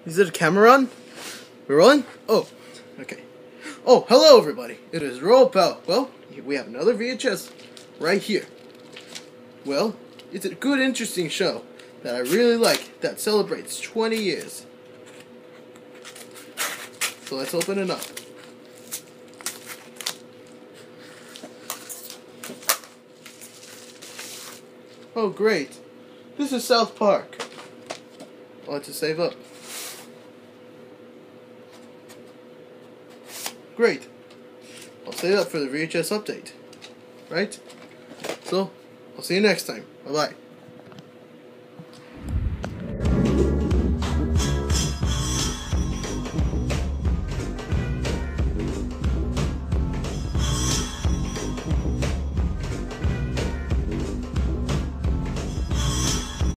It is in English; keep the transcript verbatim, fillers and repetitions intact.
Is it a camera on? We're rolling? Oh, okay. Oh, hello everybody. It is Roll Pal. Well, we have another V H S right here. Well, it's a good, interesting show that I really like that celebrates twenty years. So let's open it up. Oh, great. This is South Park. I'll let you save up. Great. I'll save up for the V H S update. Right? So, I'll see you next time. Bye-bye.